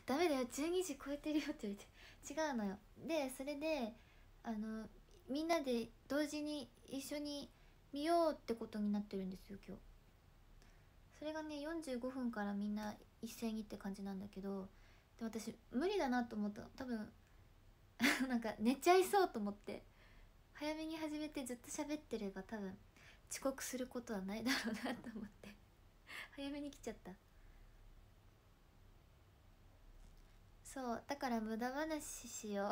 ダメだよ12時超えてるよって言われて、違うのよ。でそれでみんなで同時に一緒に見ようってことになってるんですよ今日。それがね45分からみんな一斉にって感じなんだけど、で私無理だなと思った。多分なんか寝ちゃいそうと思って、早めに始めてずっと喋ってれば多分遅刻することはないだろうなと思って早めに来ちゃった。そうだから無駄話しよ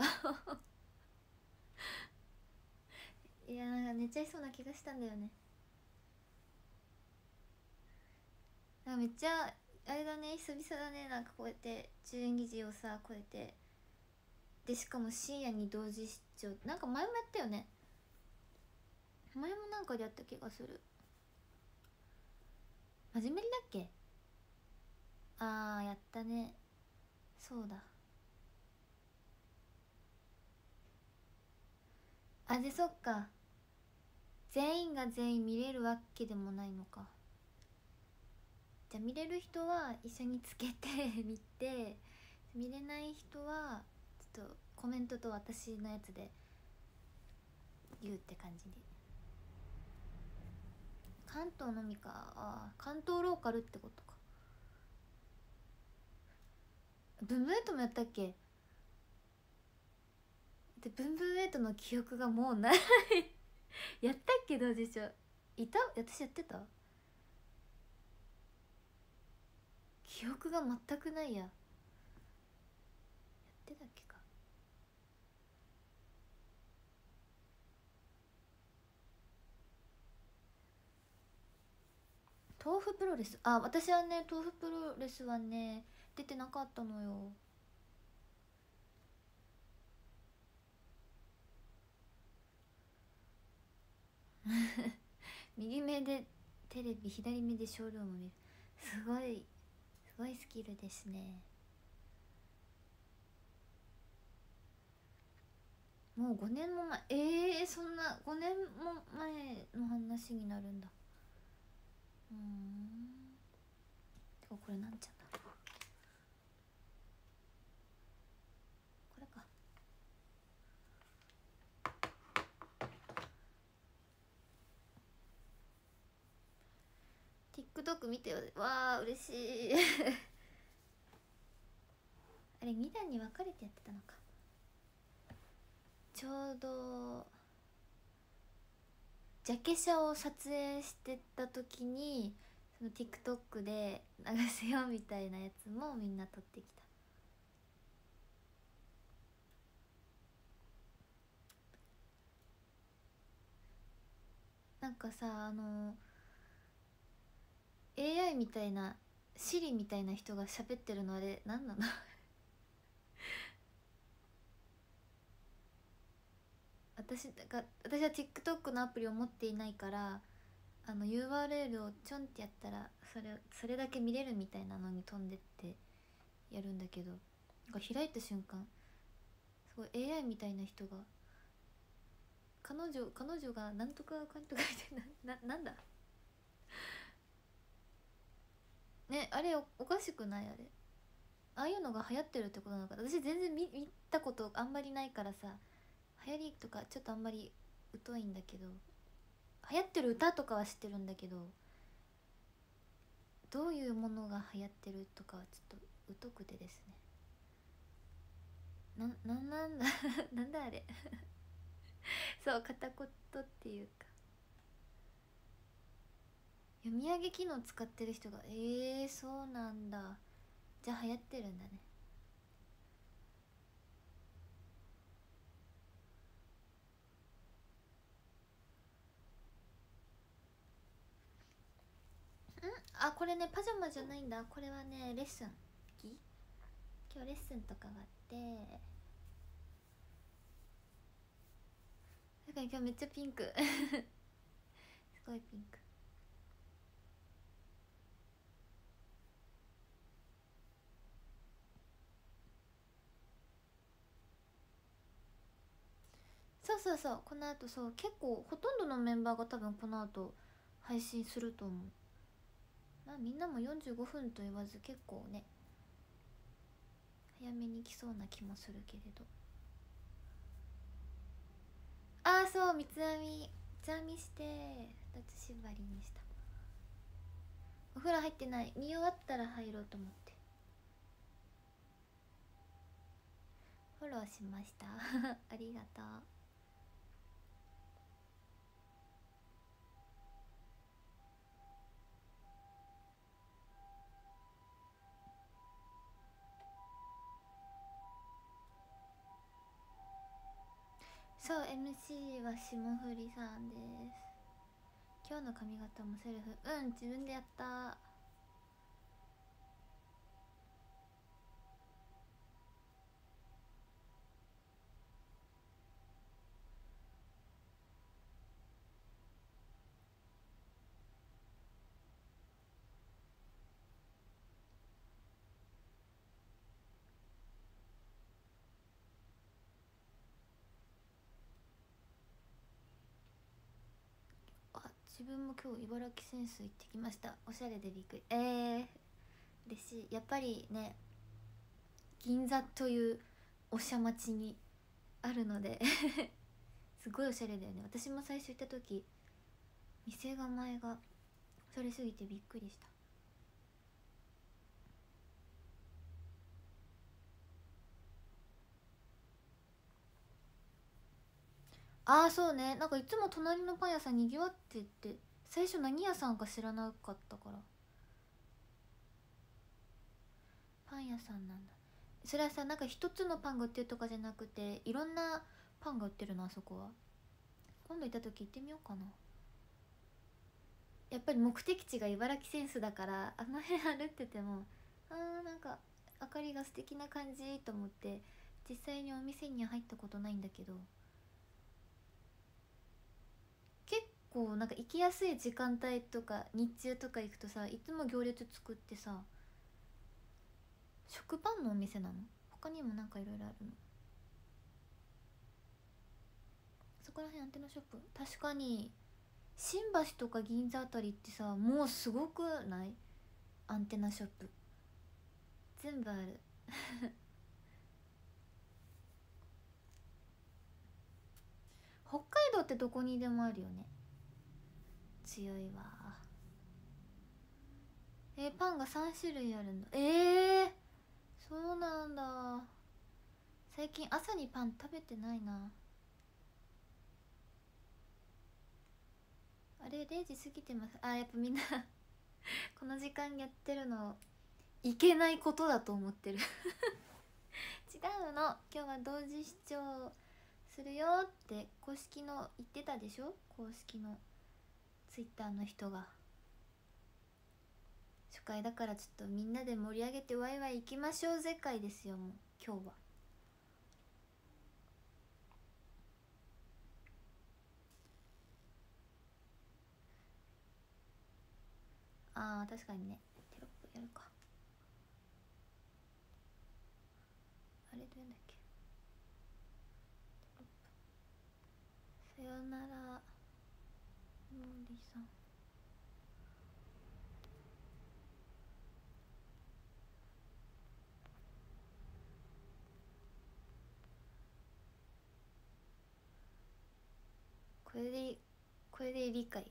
ういやなんか寝ちゃいそうな気がしたんだよね。なんかめっちゃあれだね、久々だね、なんかこうやって12時をさ超えて、でしかも深夜に同時視聴、なんか前もやったよね。前もなんかでやった気がする。真面目だっけ。あーやったね。そうだ。あでそっか、全員が全員見れるわけでもないのか。じゃあ見れる人は一緒につけて見て、見れない人はちょっとコメントと私のやつで言うって感じで。関東のみか。あ関東ローカルってことか。ブンブンエイトもやったっけ。でブンブンエイトの記憶がもうないやったっけ同時視聴。いた、私やってた記憶が全くないや。やってたっけか。豆腐プロレス、あ私はね豆腐プロレスはね出てなかったのよ。右目でテレビ、左目でショールーム見る。すごいすごいスキルですね。もう5年も前、そんな5年も前の話になるんだ。てかこれなんちゃうんだ、これか。 TikTok 見てよ。わあ嬉しいあれ2段に分かれてやってたのか。ちょうどジャケ写を撮影してた時にその TikTok で流せようみたいなやつもみんな撮ってきた。なんかさAI みたいな、シリみたいな人が喋ってるのあれ何なの私は TikTok のアプリを持っていないから、URL をちょんってやったらそれだけ見れるみたいなのに飛んでってやるんだけど、なんか開いた瞬間すごい AI みたいな人が、彼女がなんとかかんとかみたいなんだね、あれおかしくない。あれああいうのが流行ってるってことなのか。私全然見たことあんまりないからさ、流行りとかちょっとあんまり疎いんだけど、流行ってる歌とかは知ってるんだけど、どういうものが流行ってるとかはちょっと疎くてですね。なんだなんだあれそう片言っていうか、読み上げ機能使ってる人がそうなんだ。じゃあ流行ってるんだね。これねパジャマじゃないんだ。これはねレッスン。今日レッスンとかがあって、だから今日めっちゃピンクすごいピンク。そうそうそう、この後そう結構ほとんどのメンバーが多分この後配信すると思う。まあみんなも45分と言わず結構ねきそうな気もするけれど。ああそう、三つ編みして二つ縛りにした。お風呂入ってない。見終わったら入ろうと思って。フォローしましたありがとう。そう、 MC は霜降りさんです。今日の髪型もセルフ。うん、自分でやった。あ、自分も今日茨城センス行ってきました。おしゃれでびっくり。嬉しい。やっぱりね、銀座というおしゃ町にあるのですごいおしゃれだよね。私も最初行った時、店構えがそれすぎてびっくりした。ああそうね、なんかいつも隣のパン屋さんにぎわってって、最初何屋さんか知らなかったから。パン屋さんなんだ。それはさ、なんか一つのパンが売ってるとかじゃなくて、いろんなパンが売ってるの、あそこは。今度行った時行ってみようかな。やっぱり目的地が茨城センスだから、あの辺歩ってても、なんか明かりが素敵な感じと思って、実際にお店には入ったことないんだけど、結構なんか行きやすい時間帯とか日中とか行くとさ、いつも行列作ってさ。食パンのお店なの？他にもなんかいろいろあるの？そこら辺アンテナショップ。確かに新橋とか銀座あたりってさ、もうすごくない？アンテナショップ全部ある北海道ってどこにでもあるよね。強いわ。パンが3種類あるんだ。そうなんだ。最近朝にパン食べてないな。あれ、0時過ぎてます。やっぱみんなこの時間やってるのいけないことだと思ってる違うの。今日は同時視聴するよって公式の言ってたでしょ。公式のツイッターの人が。初回だからちょっとみんなで盛り上げてワイワイ行きましょうぜ会ですよ、もう今日は。確かにね。テロップやるか。あれどうやんだっけ。テロップ。さよならのりさん。これで理解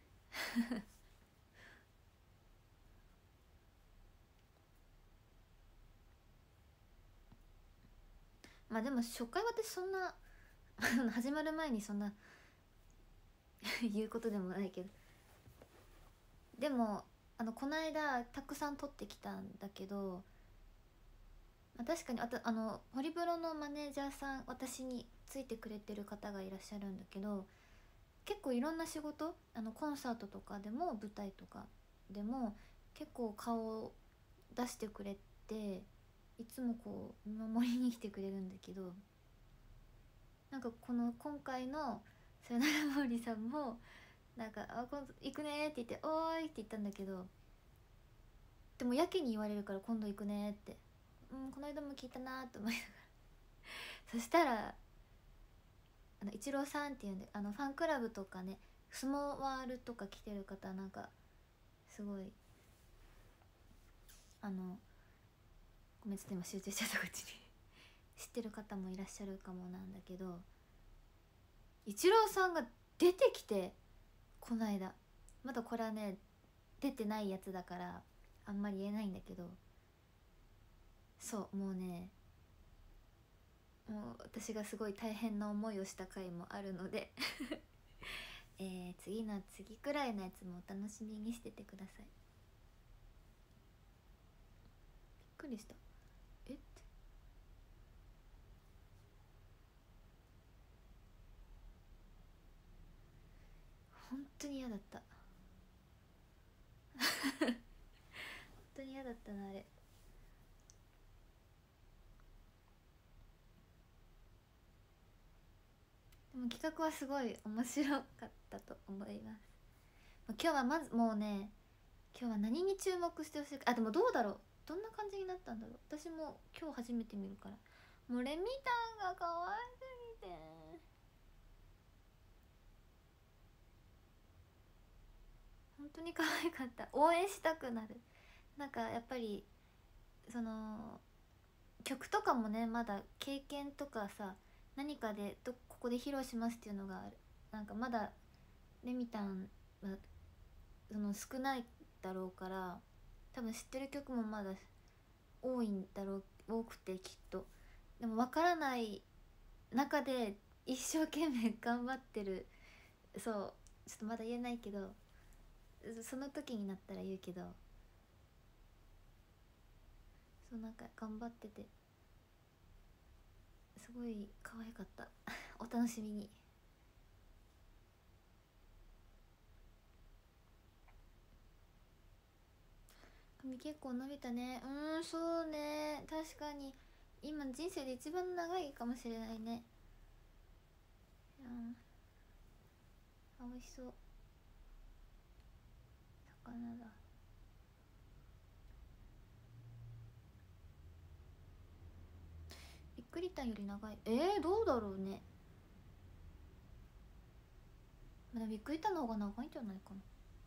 まあでも初回私そんな始まる前にそんな言うことでもないけど、でもこの間たくさん撮ってきたんだけど、確かにホリプロのマネージャーさん、私についてくれてる方がいらっしゃるんだけど、結構いろんな仕事、コンサートとかでも舞台とかでも結構顔を出してくれて、いつもこう見守りに来てくれるんだけど、なんか今回のさよなら毛利さんもなんか今度行くねって言って「おーい」って言ったんだけど、でもやけに言われるから今度行くねって、この間も聞いたなと思いながらそしたらイチローさんっていうんで、ファンクラブとかね、相撲ワールとか来てる方、なんかすごいごめん、ちょっと今集中しちゃったこっちに知ってる方もいらっしゃるかもなんだけど、イチローさんが出てきて、この間まだこれはね出てないやつだからあんまり言えないんだけど、そうもうね、もう私がすごい大変な思いをした回もあるので次の次くらいのやつもお楽しみにしててください。びっくりした。えって本当に嫌だった本当に嫌だったなあれ。でも企画はすごい面白かったと思います。今日はまずもうね、今日は何に注目してほしいか。あ、でもどうだろう、どんな感じになったんだろう。私も今日初めて見るから。もうレミたんが可愛すぎて本当に可愛かった。応援したくなる。なんかやっぱりその曲とかもね、まだ経験とかさ、何かでここで披露しますっていうのがある。なんかまだレミたんはその少ないだろうから、多分知ってる曲もまだ多いんだろう、多くてきっと。でも分からない中で一生懸命頑張ってる。そう、ちょっとまだ言えないけど、その時になったら言うけど、そうなんか頑張っててすごい可愛かったお楽しみに。髪結構伸びたね。そうね、確かに今人生で一番長いかもしれないね。美味しそう。魚だ。びっくりたんより長い。どうだろうね。まだびっくりたんの方が長いんじゃないかな。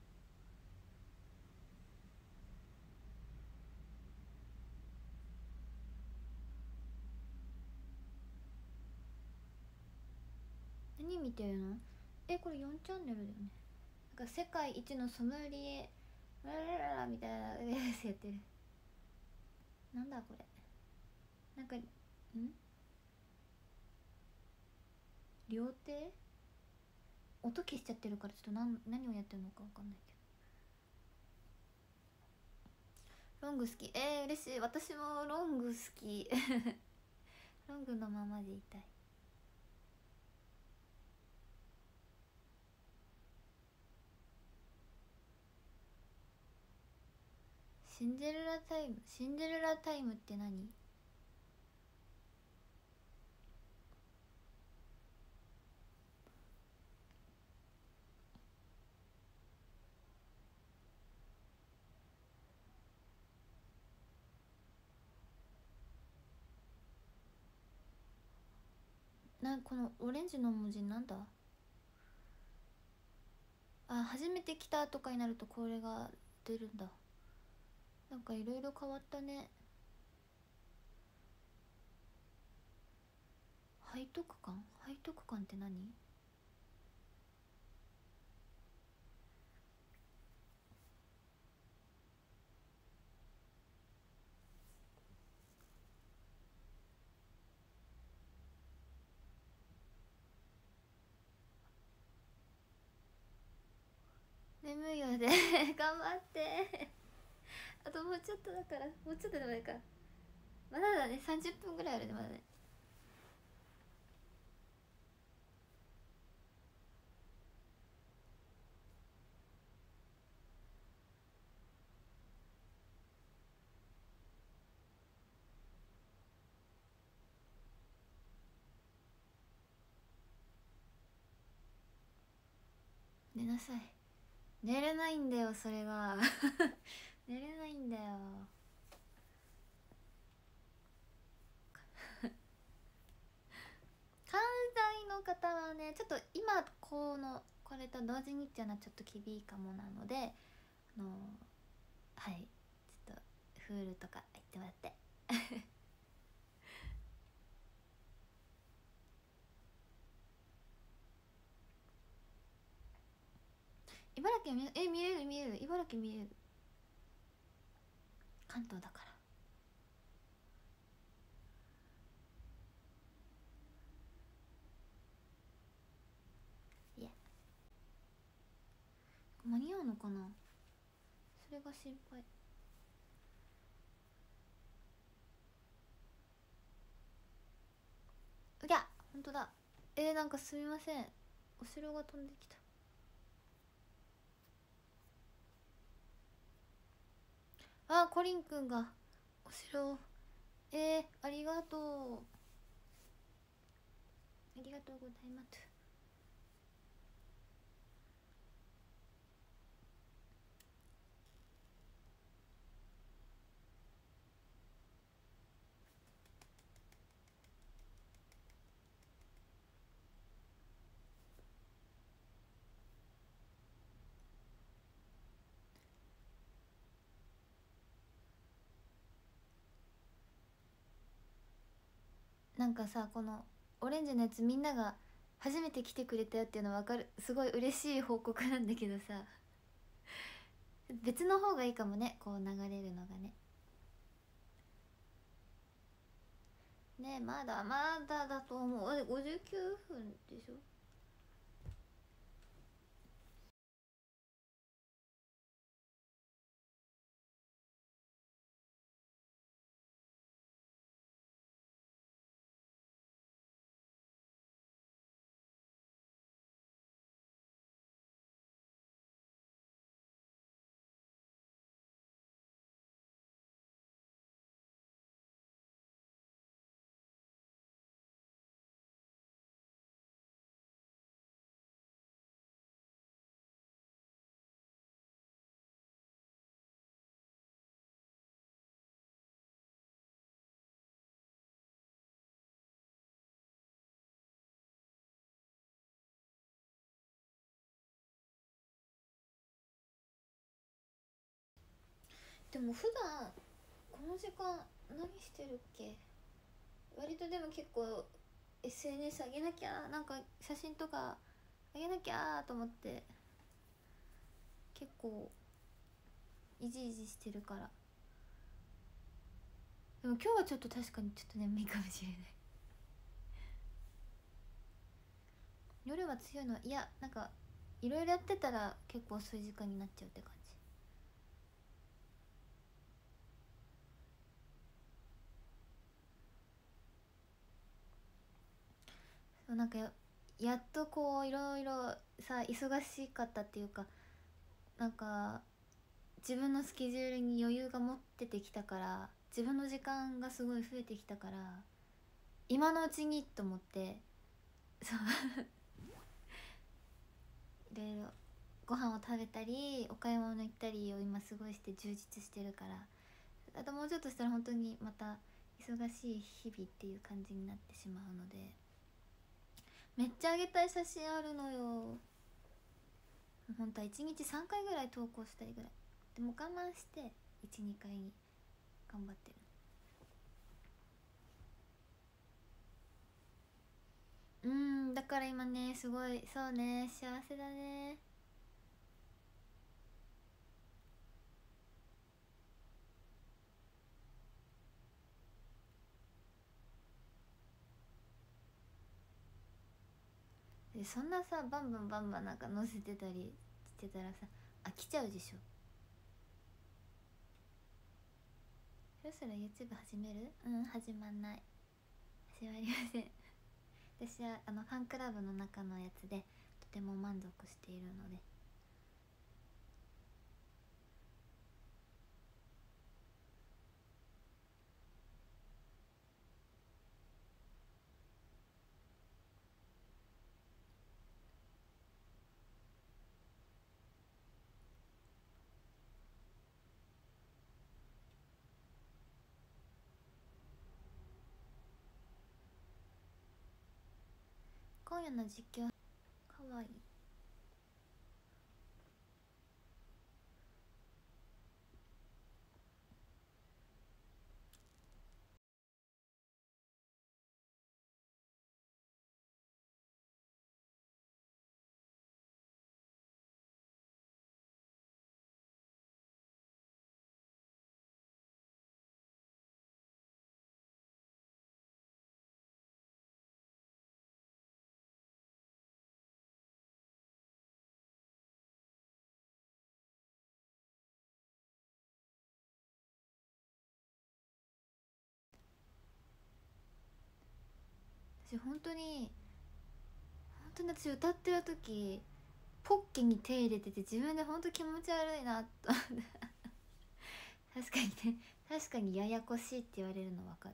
何見てるの？これ4チャンネルだよね。なんか世界一のソムリエララララみたいなやつやってる。なんだこれ。なんか料亭、音消しちゃってるからちょっと何をやってるのか分かんないけど。ロング好き。嬉しい。私もロング好きロングのままでいたい。シンデレラタイム。シンデレラタイムって何？このオレンジの文字なんだ？初めて来たとかになるとこれが出るんだ。なんかいろいろ変わったね。背徳感？背徳感って何？眠いよね頑張ってあともうちょっとだから、もうちょっとでもいいか。まだだね、30分ぐらいあるね、まだね。寝なさい。寝れないんだよそれが寝れないんだよ。関西の方はね、ちょっと今これと同時にっていうのはちょっと厳しいかもなので、はい、ちょっとフールとか行ってもらって茨城は見れる見れる、茨城見れる。関東だから。いや間に合うのかな、それが心配。うりゃほんとだ。なんかすみません、お城が飛んできた。あ、コリンくんがお城を、ありがとう、ありがとうございます。なんかさ、このオレンジのやつみんなが初めて来てくれたよっていうの分かる、すごい嬉しい報告なんだけどさ、別の方がいいかもね、こう流れるのがね。ねえ、まだまだだと思う。59分でしょ。でも普段この時間何してるっけ。割とでも結構 SNS 上げなきゃ、なんか写真とか上げなきゃと思って結構イジイジしてるから。でも今日はちょっと確かにちょっと眠いかもしれない。夜は強いのは、いやなんかいろいろやってたら結構遅い時間になっちゃうって感じ。そうなんかやっとこういろいろさ忙しかったっていうか、なんか自分のスケジュールに余裕が持っててきたから、自分の時間がすごい増えてきたから、今のうちにと思って、そういろいろご飯を食べたりお買い物行ったりを今すごいして充実してるから、あともうちょっとしたら本当にまた忙しい日々っていう感じになってしまうので、めっちゃあげたい写真あるのよ。本当は1日3回ぐらい投稿したいぐらい。でも我慢して12回に頑張ってる。だから今ねすごい、そうね、幸せだね。でそんなさバンバンバンバンなんか載せてたりしてたらさ飽きちゃうでしょ。そろそろ YouTube 始める？始まんない、始まりません。私はファンクラブの中のやつでとても満足しているので。今夜の実況かわいい。 本当に私歌ってる時ポッケに手入れてて自分で本当気持ち悪いなと確かにね、確かにややこしいって言われるの分かる。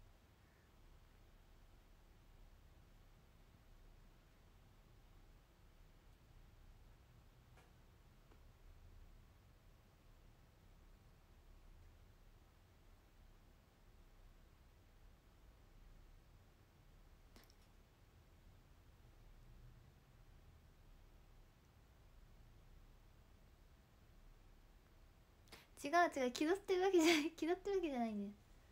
違う違う、気取ってるわけじゃない、気取ってるわけじゃないんだよ。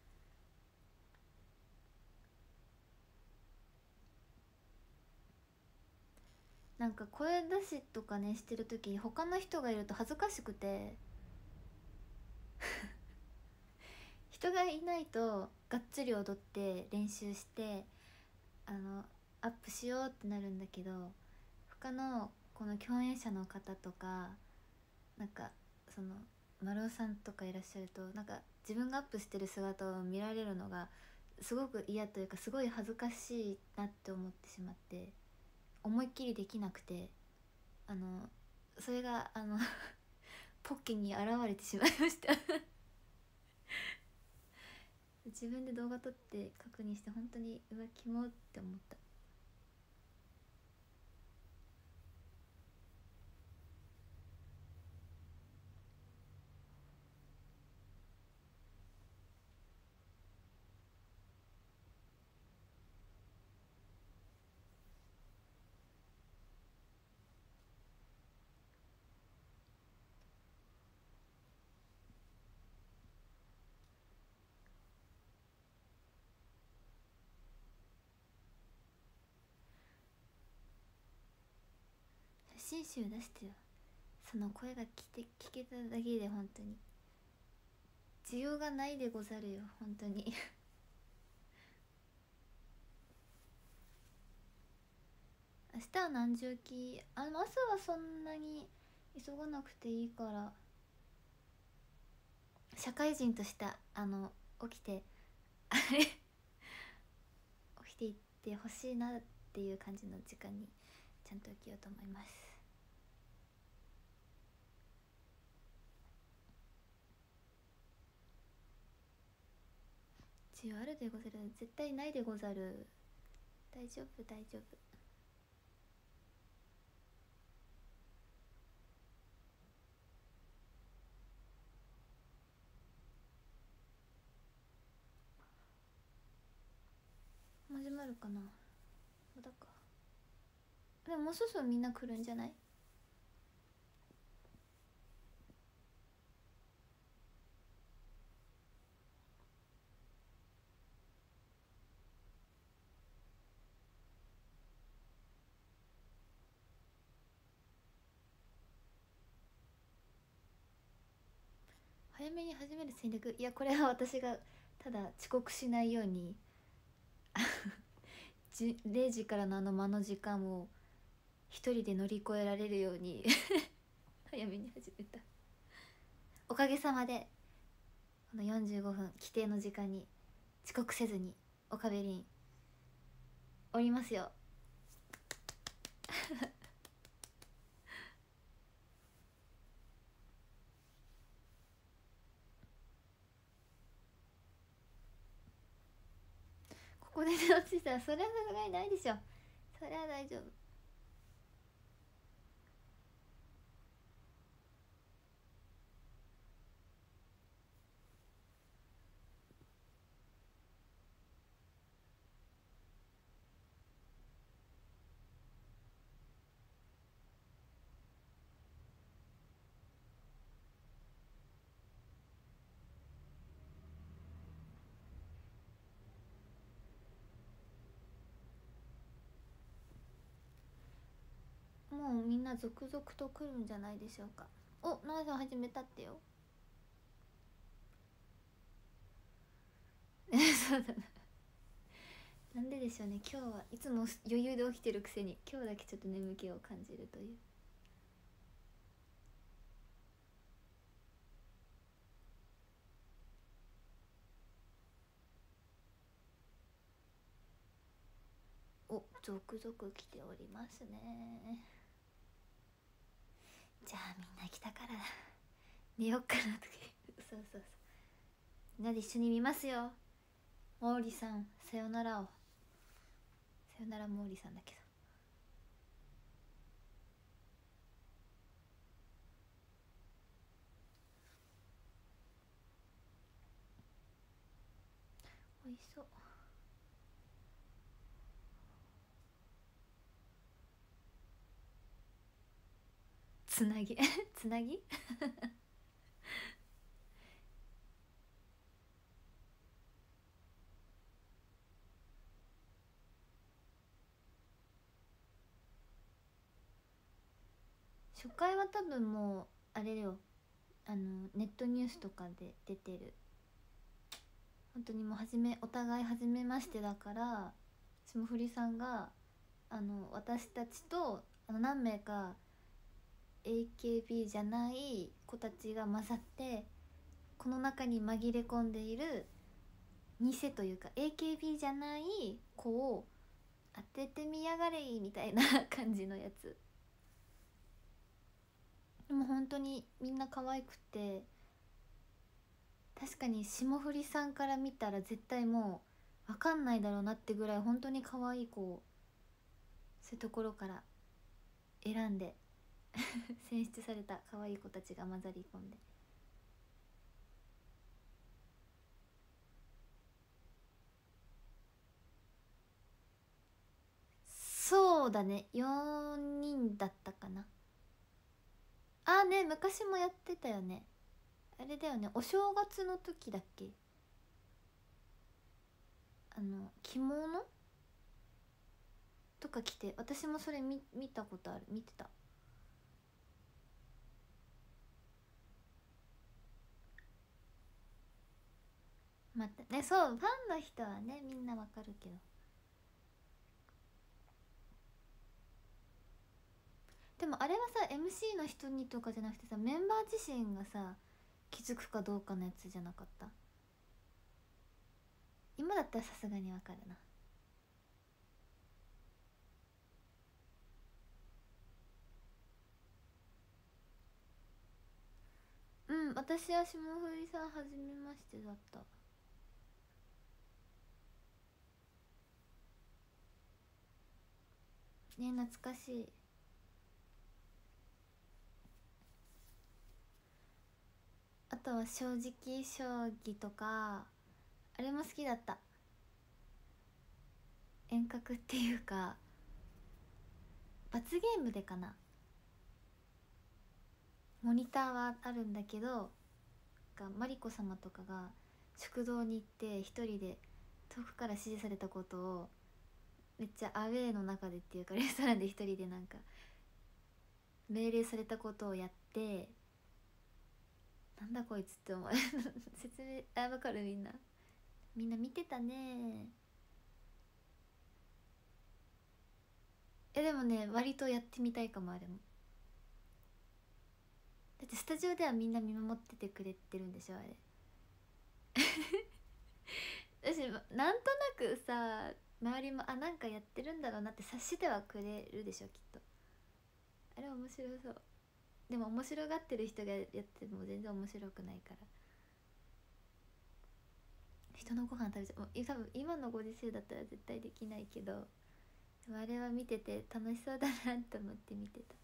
なんか声出しとかねしてる時に他の人がいると恥ずかしくて人がいないとがっつり踊って練習してアップしようってなるんだけど、他のこの共演者の方とかなんかその丸尾さんとかいらっしゃると、なんか自分がアップしてる姿を見られるのがすごく嫌というか、すごい恥ずかしいなって思ってしまって、思いっきりできなくて、それがポッケに現れてしまいました自分で動画撮って確認して本当にうわキモって思った。写真集出してよ、その声が聞けただけで本当に需要がないでござるよ本当に明日は何時起き？朝はそんなに急がなくていいから、社会人とした起きてあれ起きていってほしいなっていう感じの時間にちゃんと起きようと思います。需要あるでござる？絶対ないでござる。大丈夫大丈夫。始まるかな、まだか。でももうそろそろみんな来るんじゃない？早めに始める戦略？いやこれは私がただ遅刻しないように0時からの間の時間を一人で乗り越えられるように早めに始めた。おかげさまでこの45分規定の時間に遅刻せずにおかべりんおりますよここで寝落ちしたらそれはさすがにないでしょ。それは大丈夫。もうみんな続々と来るんじゃないでしょうか。お、奈々さん始めたってよそうだな。なんででしょうね、今日はいつも余裕で起きてるくせに今日だけちょっと眠気を感じるという。 お、続々来ておりますね。じゃあみんな来たから寝よっかなとかそうそうそう、みんなで一緒に見ますよ。毛利さんさよならを、さよなら毛利さんだけど、おいしそう。つなぎつなぎ初回は多分もうあれだよ、ネットニュースとかで出てる。本当にもうお互い初めましてだから、霜降りさんが私たちと何名か AKB じゃない子たちが混ざって、この中に紛れ込んでいる偽というか AKB じゃない子を当ててみやがれみたいな感じのやつ。でも本当にみんな可愛くて、確かに霜降りさんから見たら絶対もう分かんないだろうなってぐらい本当に可愛い子を、そういうところから選んで選出された可愛い子たちが混ざり込んで、そうだね、4人だったかな。あね、昔もやってたよね。あれだよね、お正月の時だっけ、着物とか着て、私もそれ見たことある、見てた。またね、そう、ファンの人はねみんなわかるけど、でもあれはさ MC の人にとかじゃなくてさ、メンバー自身がさ気づくかどうかのやつじゃなかった？今だったらさすがにわかるな。うん、私は霜降りさんはじめましてだった。ね、懐かしい。あとは正直将棋とか、あれも好きだった。遠隔っていうか罰ゲームでかな、モニターはあるんだけど、マリコ様とかが食堂に行って一人で遠くから指示されたことを、めっちゃアウェーの中でっていうかレストランで一人でなんか命令されたことをやって、なんだこいつって思う説明わかる？みんな見てたね。でもね割とやってみたいかも、あれも。だってスタジオではみんな見守っててくれてるんでしょあれ私なんとなくさ、周りもなんかやってるんだろうなって察してはくれるでしょきっと。あれ面白そう。でも面白がってる人がやっても全然面白くないから、人のご飯食べちゃう、多分今のご時世だったら絶対できないけど、でもあれは見てて楽しそうだなと思って見てた。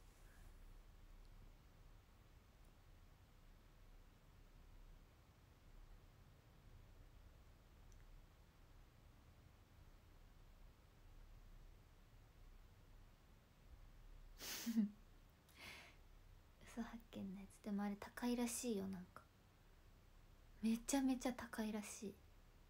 嘘発見のやつでもあれ高いらしいよ、なんかめちゃめちゃ高いらしい。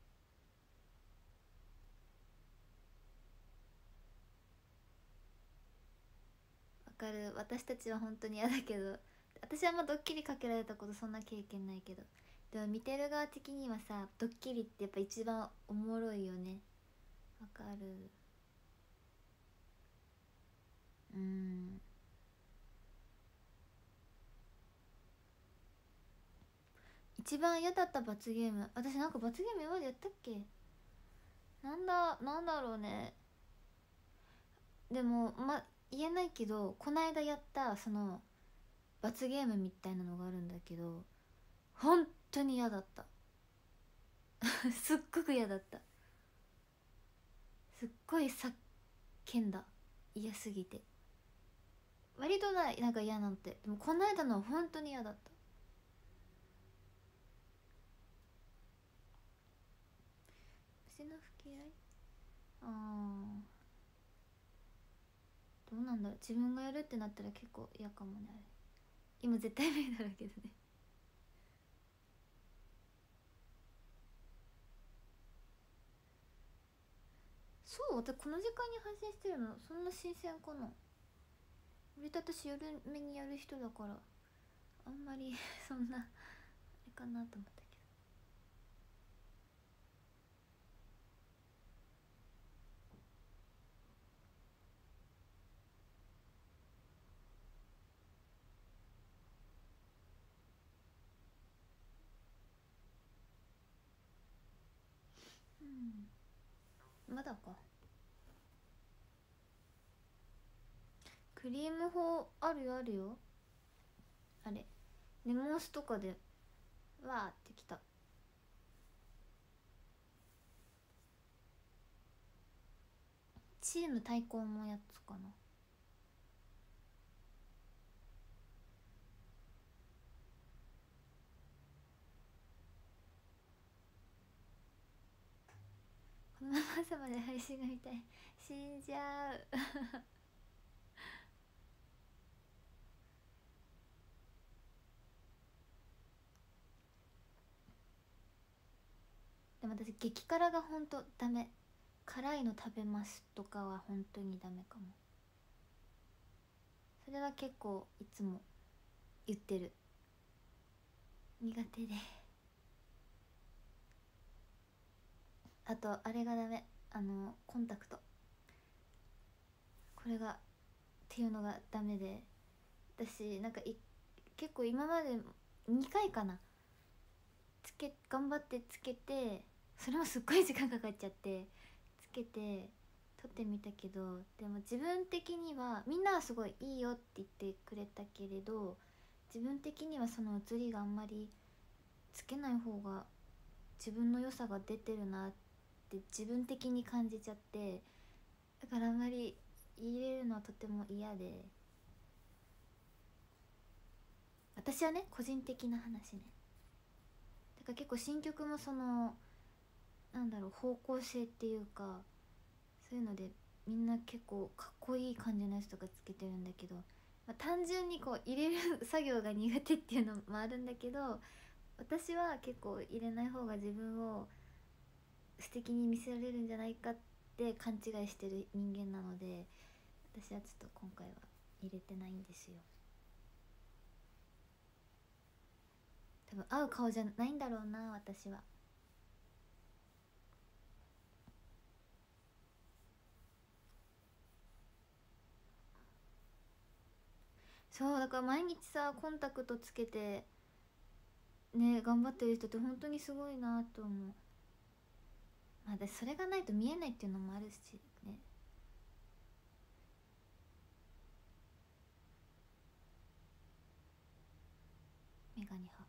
わかる、私たちは本当に嫌だけど、私はあんまドッキリかけられたことそんな経験ないけど、でも見てる側的にはさドッキリってやっぱ一番おもろいよね。わかる。うん。一番嫌だった罰ゲーム、私なんか罰ゲーム今までやったっけ？なんだろうね。 でも言えないけど、こないだやったその罰ゲームみたいなのがあるんだけど、本当に嫌だったすっごく嫌だった。すっごい叫んだ、嫌すぎて。割となんか嫌なんて、でもこの間のは本当に嫌だった。虫の吹き合い、あー、どうなんだろう、自分がやるってなったら結構嫌かもね。あれ今絶対無理だろうけどね。そう、私この時間に配信してるのそんな新鮮かな。割と私夜目にやる人だから、あんまりそんなあれかなと思ったけど。うん、まだか。クリーム法あるよあるよ。あれネモスとかでわーってきた。チーム対抗のやつかな。このまま朝まで配信が見たい、死んじゃうでも私激辛がほんとダメ。辛いの食べますとかは本当にダメかも。それは結構いつも言ってる。苦手で。あとあれがダメ、コンタクト、これがっていうのがダメで。私なんか結構今まで2回かな、頑張ってつけて、それもすっごい時間かかっちゃってつけて撮ってみたけど、でも自分的にはみんなはすごいいいよって言ってくれたけれど、自分的にはその写りがあんまりつけない方が自分の良さが出てるなって自分的に感じちゃって、だからあんまり入れるのはとても嫌で。私はね、個人的な話ね。だから結構新曲もそのなんだろう、方向性っていうか、そういうのでみんな結構かっこいい感じのやつとかつけてるんだけど、単純にこう入れる作業が苦手っていうのもあるんだけど、私は結構入れない方が自分を素敵に見せられるんじゃないかって勘違いしてる人間なので、私はちょっと今回は入れてないんですよ。多分合う顔じゃないんだろうな、私は。そうだから毎日さコンタクトつけてね頑張ってる人って本当にすごいなと思う。まあでそれがないと見えないっていうのもあるしね。メガネ派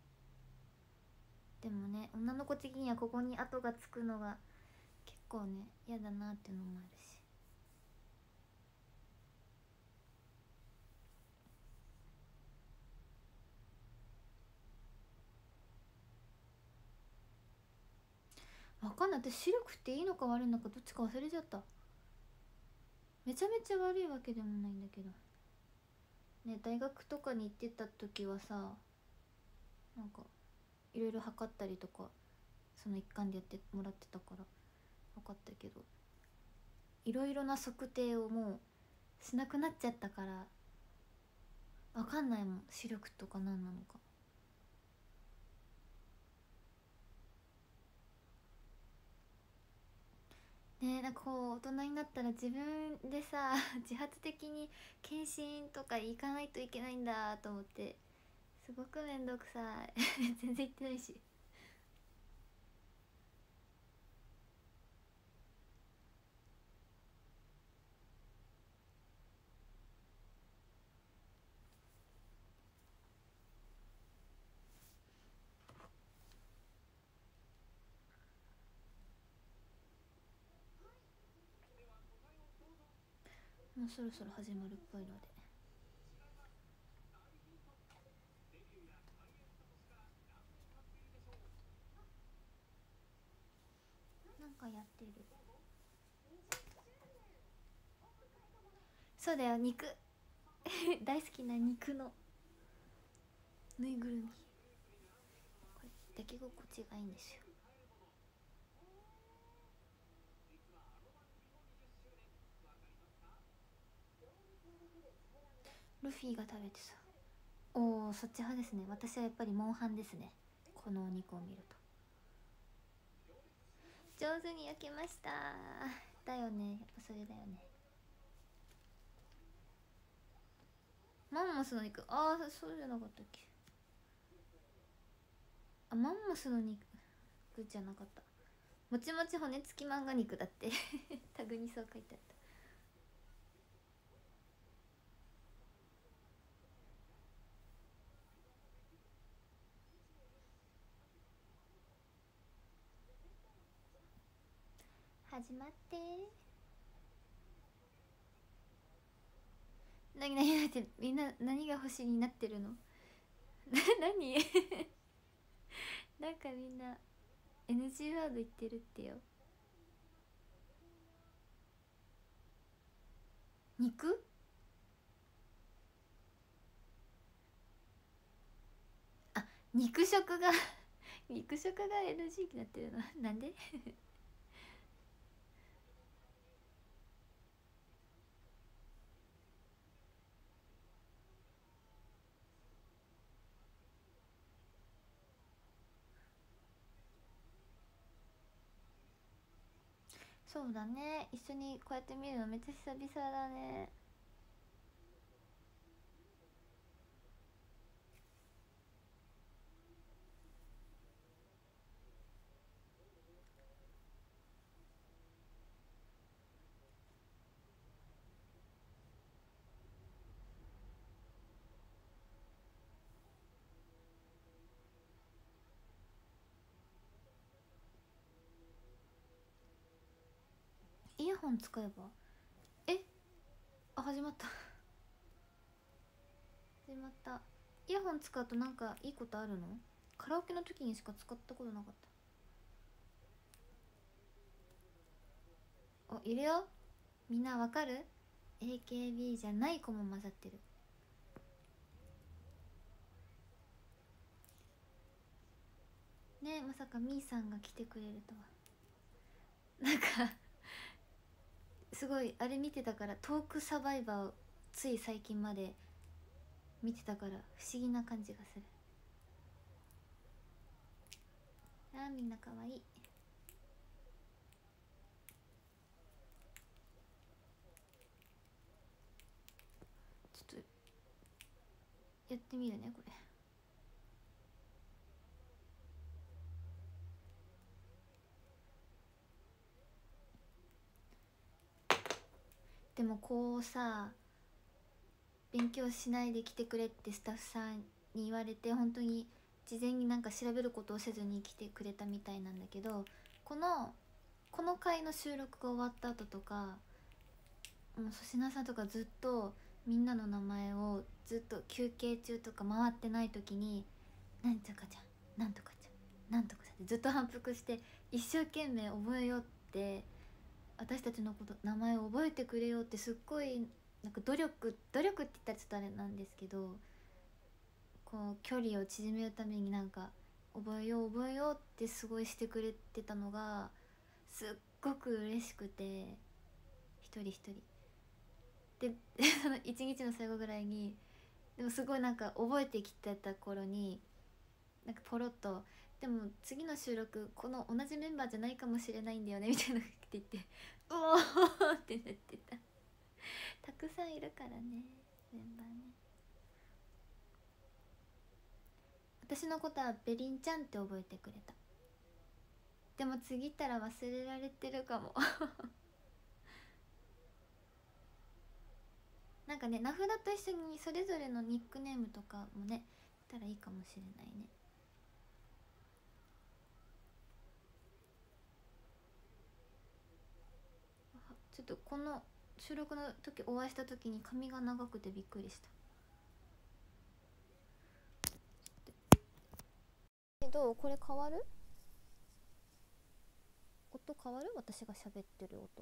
でもね、女の子的にはここに跡がつくのが結構ね嫌だなっていうのもあるし。わかんない、私視力っていいのか悪いのかどっちか忘れちゃった。めちゃめちゃ悪いわけでもないんだけどね。大学とかに行ってた時はさ、なんかいろいろ測ったりとかその一環でやってもらってたから分かったけど、いろいろな測定をもうしなくなっちゃったから分かんないもん、視力とか何なのか。ねえ、なんかこう大人になったら自分でさ自発的に検診とか行かないといけないんだと思って、すごくめんどくさい全然行ってないし。 もうそろそろ始まるっぽいので、なんかやってる。そうだよ、肉大好きな肉のぬいぐるみ、これ抱き心地がいいんですよ。ルフィが食べてさ。おお、そっち派ですね。私はやっぱりモンハンですね、このお肉を見ると。上手に焼けました。だよね、やっぱそれだよね。マンモスの肉、ああそうじゃなかったっけ。あ、マンモスの肉じゃなかった。もちもち骨付き漫画肉だってタグにそう書いてあった。始まって。なになになって、みんな何が星になってるの何なんかみんな NG ワード言ってるってよ。肉、あ、肉食が肉食が NG になってるのなんでそうだね、一緒にこうやって見るのめっちゃ久々だね。イヤホン使えば、え、あ、始まった始まった。イヤホン使うとなんかいいことあるの？カラオケの時にしか使ったことなかった。お、いるよ。みんなわかる？ AKB じゃない子も混ざってるね。まさかみーさんが来てくれるとは。なんかすごいあれ見てたから、トークサバイバーをつい最近まで見てたから不思議な感じがする。あー、みんなかわいい。ちょっとやってみるねこれ。でもこうさ、勉強しないで来てくれってスタッフさんに言われて、本当に事前になんか調べることをせずに来てくれたみたいなんだけど、この回の収録が終わった後とか、もう粗品さんとかずっとみんなの名前をずっと休憩中とか回ってない時に「なんとかちゃん、なんとかちゃん、なんとかちゃん」ってずっと反復して、一生懸命覚えようって、私たちのこと名前を覚えてくれよってすっごいなんか努力って言ったらちょっとあれなんですけど、こう距離を縮めるためになんか覚えよう覚えようってすごいしてくれてたのがすっごく嬉しくて、一人一人でその一日の最後ぐらいに、でもすごいなんか覚えてきてた頃になんかポロッと「でも次の収録この同じメンバーじゃないかもしれないんだよね」みたいなって言って、うおーってなってた。たくさんいるからね、メンバーね。私のことはベリンちゃんって覚えてくれた。でも次行ったら忘れられてるかもなんかね、名札と一緒にそれぞれのニックネームとかもねたらいいかもしれないね。ちょっとこの収録の時お会いした時に髪が長くてびっくりした。どう？これ変わる？音変わる？私が喋ってる音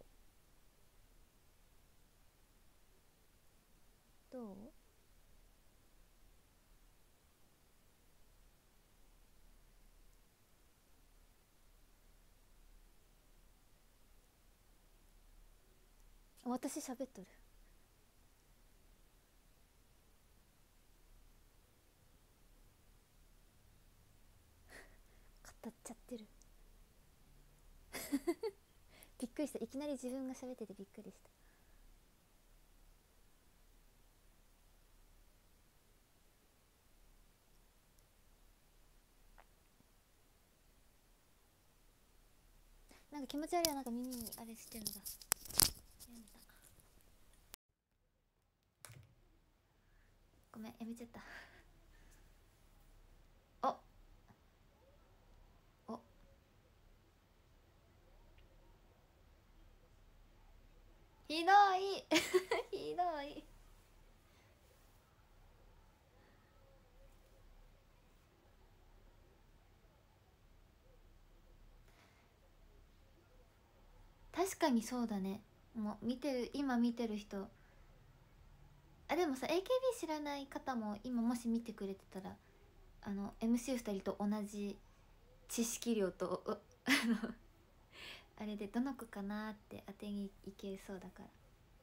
どう？私喋っとる。語っちゃってるびっくりした。いきなり自分が喋っててびっくりした。なんか気持ち悪いよ。なんか耳にあれしてるのが。やめた。ごめん、やめちゃった。おおひどいひどい。確かにそうだね。もう今見てる人、あ、でもさ AKB 知らない方も今もし見てくれてたら、MC2 人と同じ知識量とあれでどの子かなって当てにいけそうだから。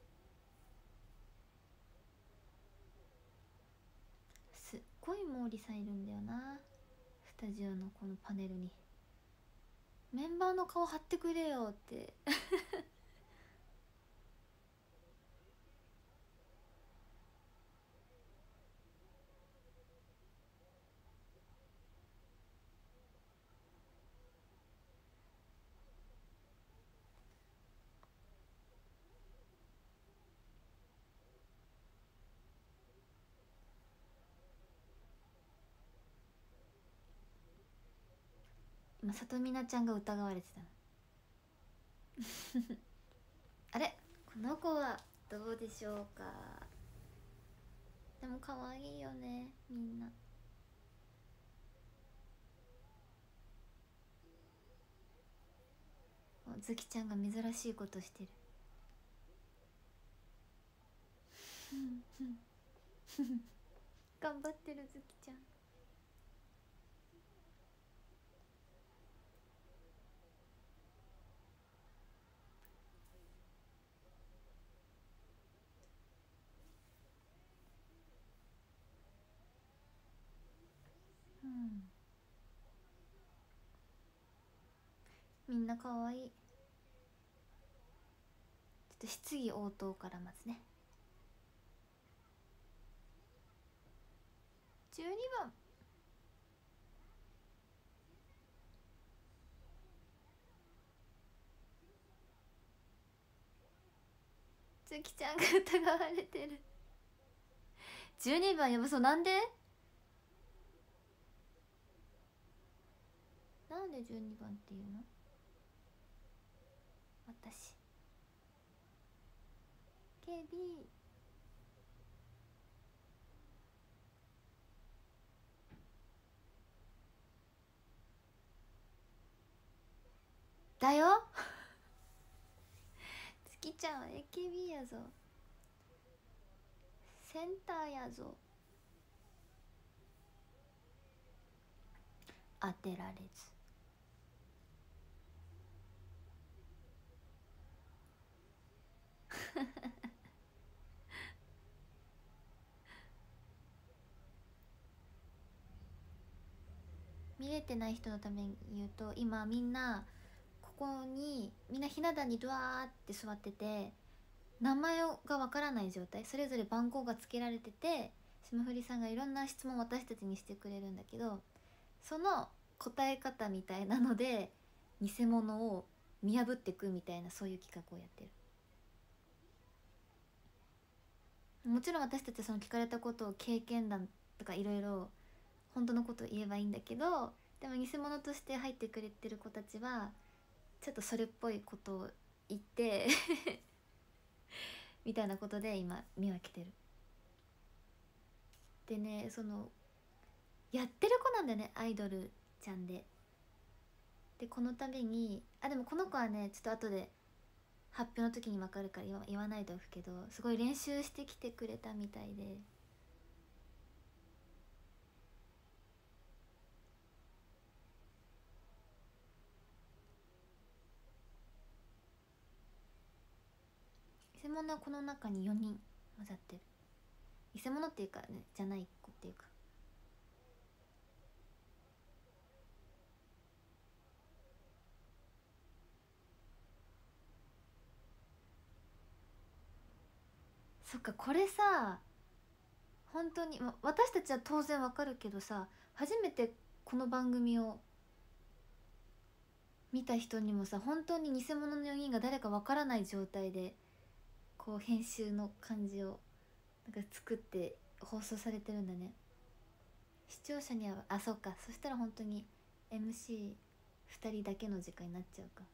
すっごい毛利さんいるんだよな、スタジオのこのパネルに。メンバーの顔貼ってくれよって今さとみなちゃんが疑われてたのあれ、この子はどうでしょうか。でも可愛いよね、みんな。ずきちゃんが珍しいことしてる頑張ってるずきちゃん。うん、みんな可愛い。ちょっと質疑応答からまずね。12番ずきちゃんが疑われてる12番やばそう。なんで12番っていうの？私 KB だよつきちゃんは AKB やぞ、センターやぞ。当てられず見れてない人のために言うと、今みんなここにみんなひな壇にドワーって座ってて、名前がわからない状態、それぞれ番号がつけられてて、霜降りさんがいろんな質問を私たちにしてくれるんだけど、その答え方みたいなので偽物を見破っていくみたいな、そういう企画をやってる。もちろん私たちはその聞かれたことを経験談とかいろいろ本当のことを言えばいいんだけど、でも偽物として入ってくれてる子たちはちょっとそれっぽいことを言ってみたいなことで今見分けてる。でね、そのやってる子なんだよね、アイドルちゃんで。でこの度にでもこの子はねちょっと後で発表の時に分かるから言わないでおくけど、すごい練習してきてくれたみたいで。偽物はこの中に4人混ざってる。偽物っていうかね、じゃない子っていうか。そっか、これさ本当に、私たちは当然わかるけどさ、初めてこの番組を見た人にもさ、本当に偽物の4人が誰かわからない状態でこう編集の感じをなんか作って放送されてるんだね。視聴者にはそっか、そしたら本当に MC2 人だけの時間になっちゃうか。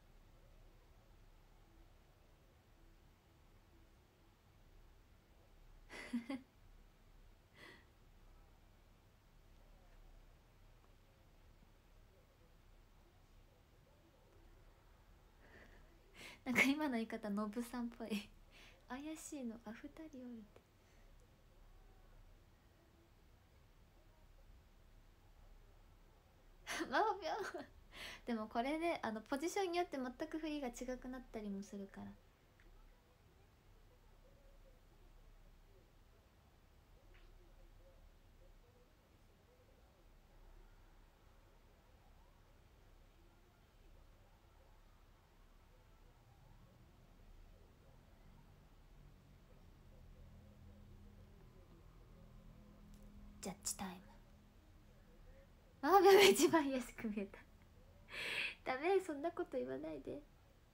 なんか今の言い方ノブさんっぽい。怪しいのが2人おるって。マオピョン。でもこれでポジションによって全く振りが違くなったりもするから。ジャッジタイム。マオピョンが一番怪しく見えた。ダメ、そんなこと言わないで。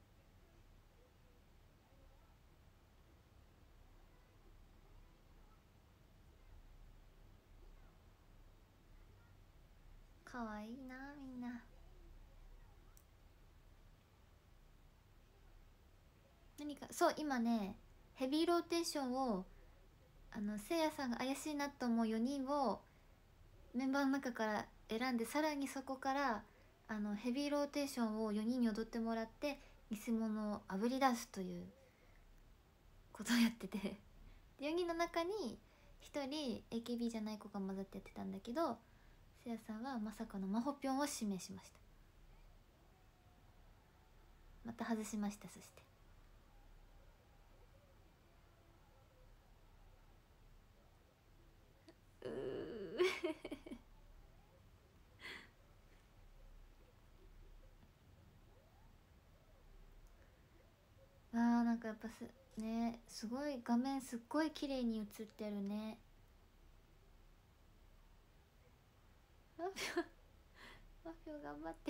かわいいなみんな。何かそう、今ねヘビーローテーションをせいやさんが怪しいなと思う4人をメンバーの中から選んで、さらにそこからヘビーローテーションを4人に踊ってもらって偽物をあぶり出すということをやってて、で4人の中に1人 AKB じゃない子が混ざってやってたんだけど、せいやさんはまさかのまほぴょんを指名しました。また外しました。そしてうなんかやっぱね、すごい画面すっごい綺麗に映ってるね。マフィオマフィオ頑張って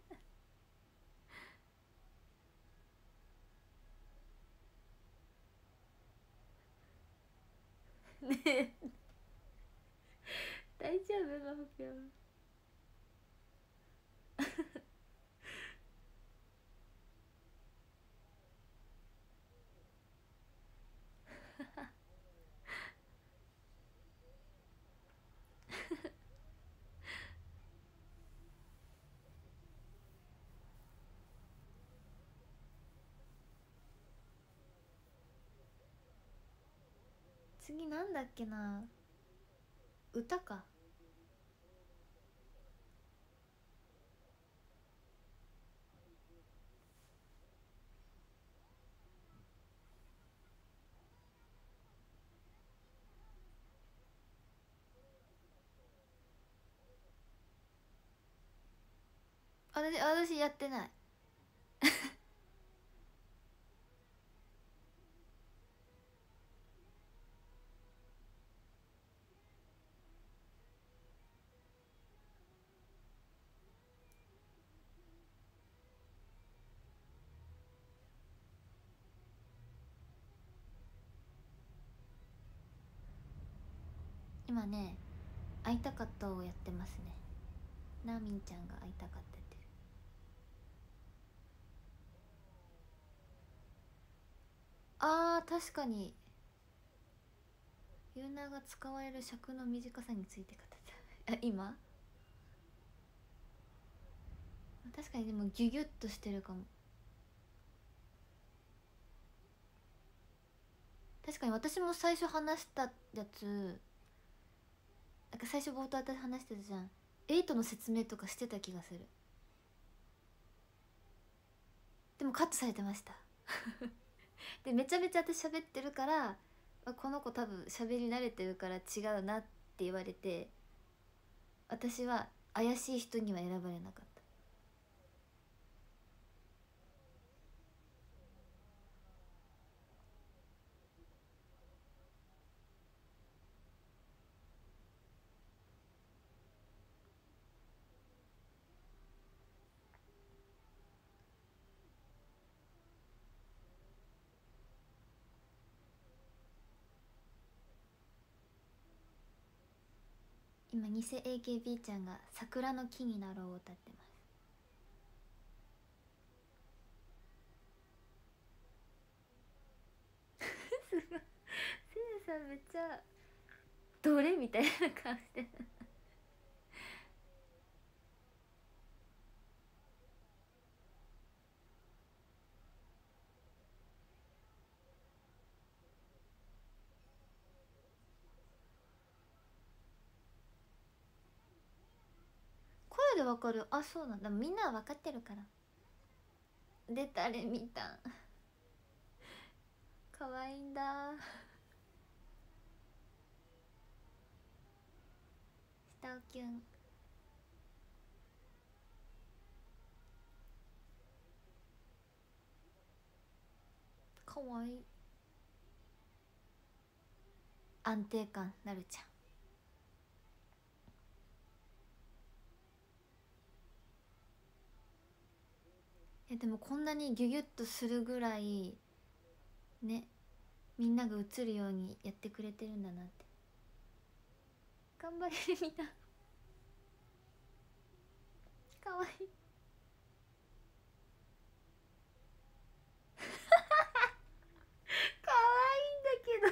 ねえ、大丈夫マフィオ。次なんだっけな、歌か。私やってない。今ね会いたかったをやってますね。なみんちゃんが会いたかったってる。 あー確かにユーナーが使われる尺の短さについて語ったあ今確かにでもギュギュッとしてるかも。確かに私も最初話したやつなんか最初冒頭私話してたじゃん。8の説明とかしてた気がする。でもカットされてましたでめちゃめちゃ私喋ってるからこの子多分喋り慣れてるから違うなって言われて私は怪しい人には選ばれなかった。今偽 AKB ちゃんが「桜の木になろう」を歌ってますすごいせいやさんめっちゃどれみたいな顔してる声でわかる。あそうなんだ。みんなは分かってるから。で誰見たんかわいいんだ下をキュンかわいい。安定感なるちゃん。でもこんなにギュギュッとするぐらいねみんなが映るようにやってくれてるんだなって。頑張れるみんなかわいいかわいいんだけど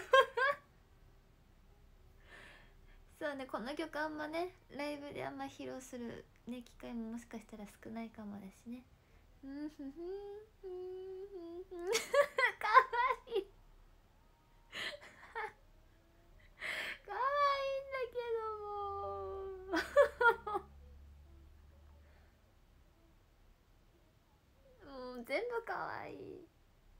そうねこの曲あんまねライブであんま披露するね機会ももしかしたら少ないかもだしね。うんふふんふんふんふんかわいいかわいいんだけどもう全部かわいい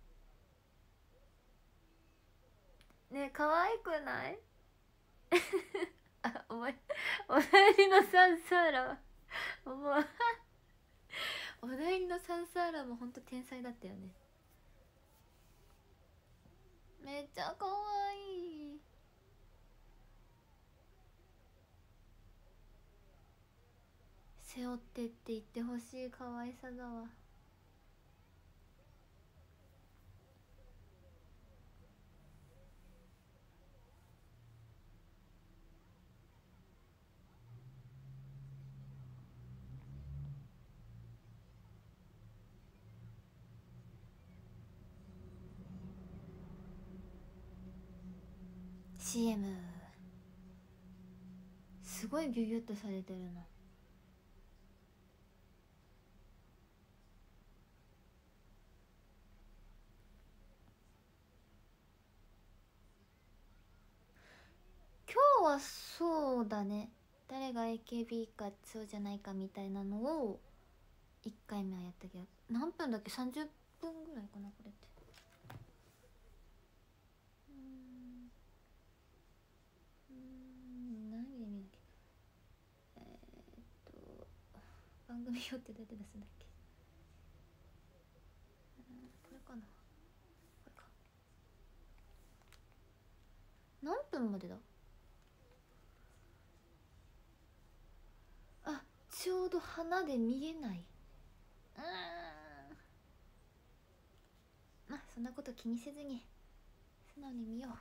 ね。かわいくないあお前お題のサンサーラお前お題のサンサーラもほんと天才だったよね。めっちゃかわいい。背負ってって言ってほしい可愛さだわ。CM すごいギュギュッとされてるな。今日はそうだね誰が AKB かそうじゃないかみたいなのを1回目はやったけど何分だっけ30分ぐらいかなこれって。何で見なきゃ番組表ってどうやって出すんだっけ。これかなこれか。何分までだ。あちょうど鼻で見えない。まあそんなこと気にせずに素直に見よう。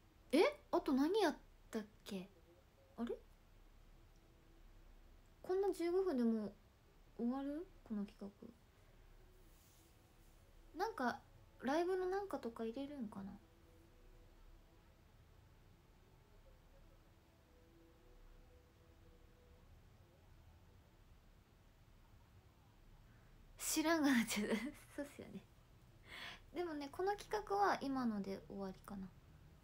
あと何やったっけ。あれこんな 15分でもう終わるこの企画。なんかライブのなんかとか入れるんかな。知らんがなっちゃうそうっすよね。でもねこの企画は今ので終わりかな。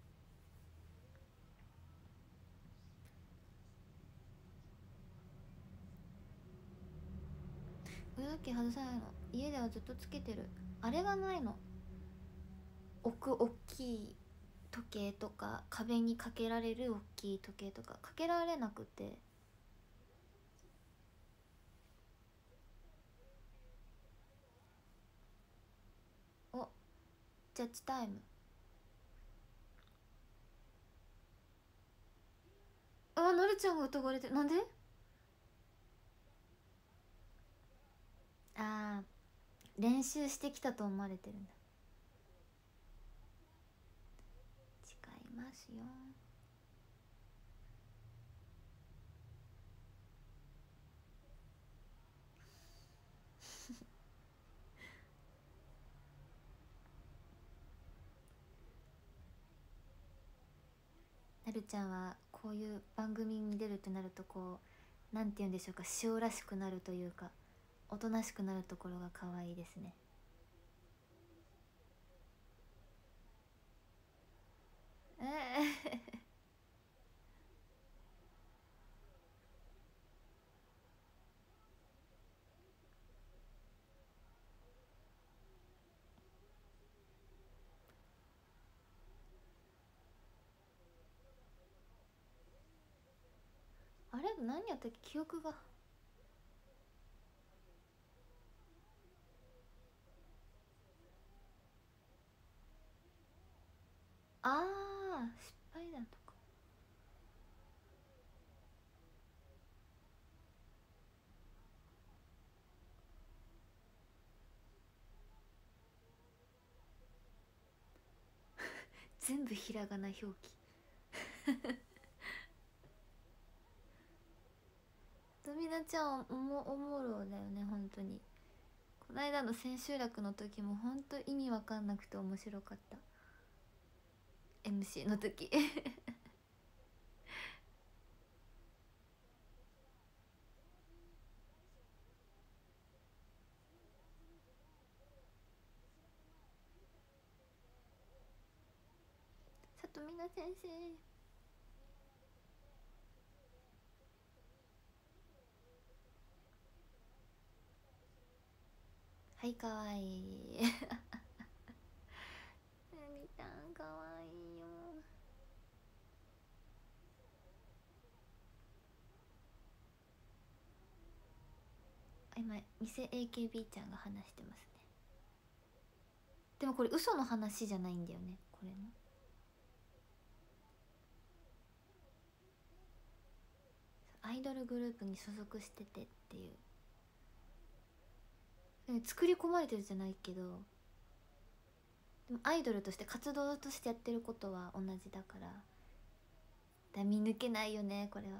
腕時計外さないの。家ではずっとつけてる。あれがないの。大きい時計とか壁にかけられる大きい時計とかかけられなくて。お、ジャッジタイム。あ、なるちゃんが疑われてる。なんで？あー、練習してきたと思われてるんだ。違いますよ。なるちゃんはこういう番組に出るとなるとこうなんて言うんでしょうか、塩らしくなるというかおとなしくなるところが可愛いですね。あれ何やったっけ、記憶が。ああ、失敗談とか。全部ひらがな表記とみなちゃんおもろだよね本当に。この間の千秋楽の時も本当意味わかんなくて面白かった。 MC の時里見奈先生。はいかわいいなみたんかわいいよ。今店 AKB ちゃんが話してますね。でもこれ嘘の話じゃないんだよねこれの。アイドルグループに所属しててっていう、作り込まれてるじゃないけど、でもアイドルとして活動としてやってることは同じだから、見抜けないよねこれは。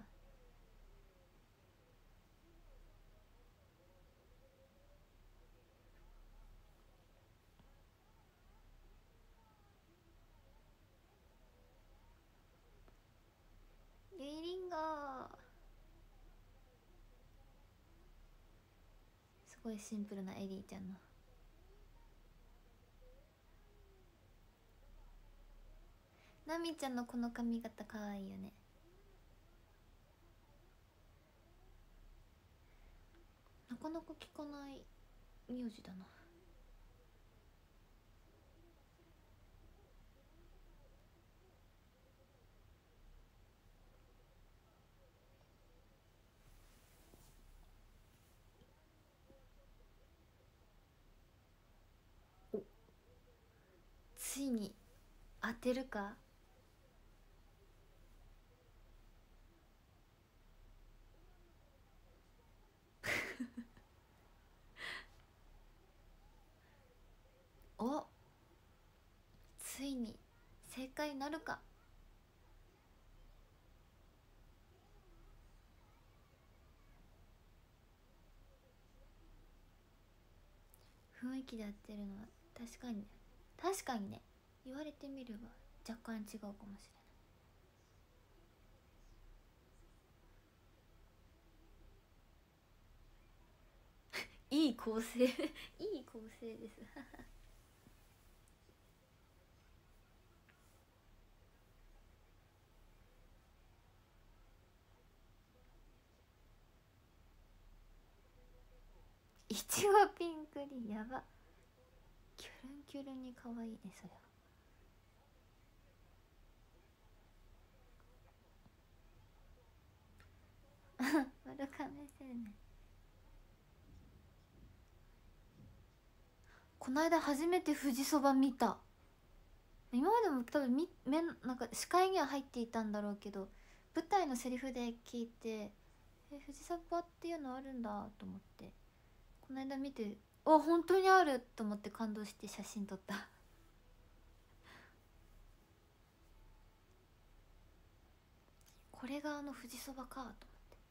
リリンがすごいシンプルなエリーちゃんの。ナミちゃんのこの髪型かわいいよね。なかなか聞かない名字だな。ついに当てるか。お、ついに正解なるか。 雰囲気でやってるのは確かにね、確かにね、言われてみれば若干違うかもしれない。いい構成いい構成ですいちごピンクリやば、キュルンキュルンに可愛いねそれは丸亀製麺、この間初めて富士そば見た。今までも多分なんか視界には入っていたんだろうけど、舞台のセリフで聞いて富士そばっていうのあるんだと思って、この間見て、あ本当にあると思って感動して写真撮ったこれがあの富士そばかと思って。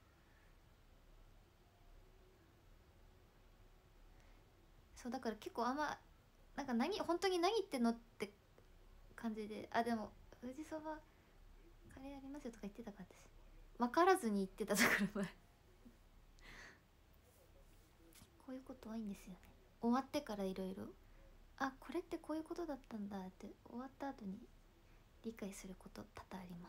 そうだから結構なんか本当に何言ってんのって感じで、あでも富士そばカレーありますよとか言ってたから私分からずに言ってたところもこういうこと多いんですよね。終わってからいろいろ、あこれってこういうことだったんだって終わった後に理解すること多々あります。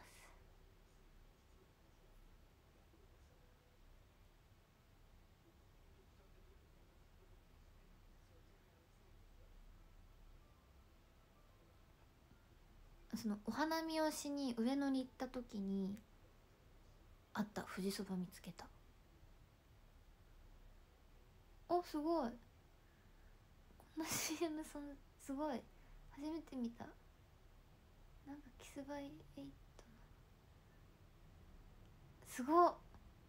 そのお花見をしに上野に行った時にあった富士そば見つけた。おすごい、こんな CM すごい初めて見た。なんかキスバイエイトのすごっ、こ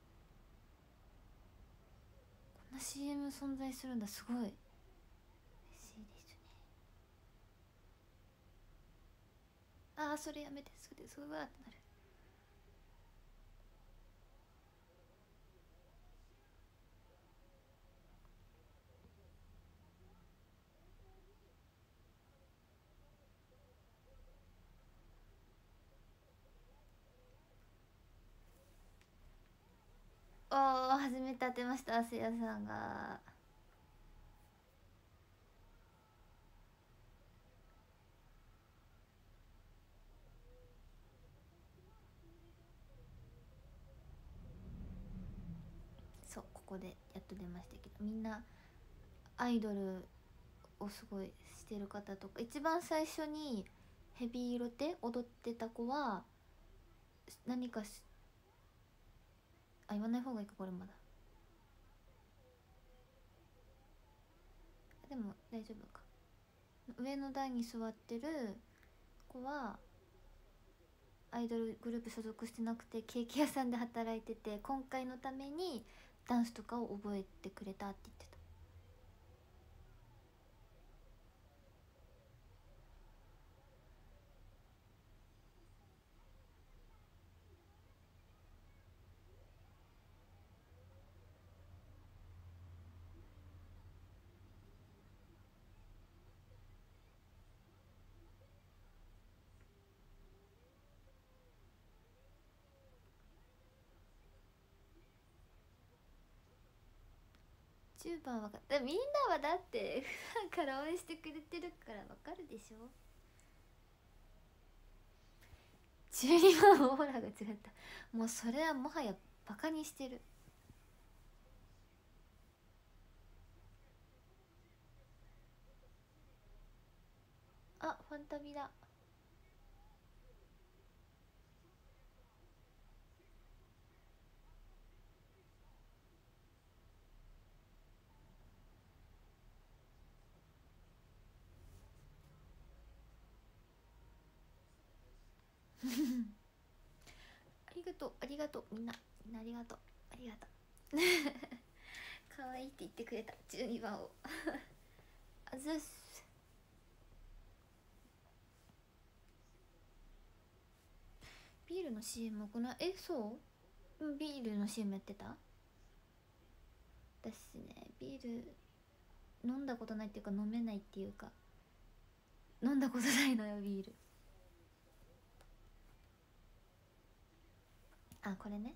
んな CM 存在するんだ、すごい嬉しいですね。あーそれやめて、それすごいってなる。おー初めて当てました、せいやさんが。そうここでやっと出ましたけど、みんなアイドルをすごいしてる方とか、一番最初にヘビーロテ踊ってた子は何か言わない方がいいかこれまだ、でも大丈夫か。上の台に座ってる子はアイドルグループ所属してなくてケーキ屋さんで働いてて、今回のためにダンスとかを覚えてくれたって言ってた。10番はみんなはだって普段から応援してくれてるからわかるでしょ。12番オーラが違った、もうそれはもはやバカにしてる。あファンタビだありがとうありがとう、みんなありがとうありがとう可愛いって言ってくれた12番をあずっす。ビールの CM このそうビールの CM やってた。私ねビール飲んだことないっていうか飲めないっていうか飲んだことないのよビール。あ、これね。